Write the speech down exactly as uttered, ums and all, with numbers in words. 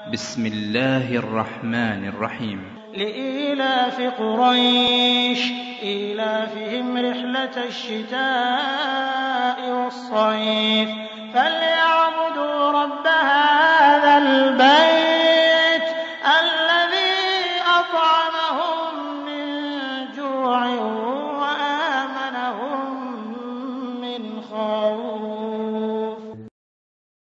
بسم الله الرحمن الرحيم. لإيلاف قريش إيلافهم رحلة الشتاء والصيف فليعبدوا رب هذه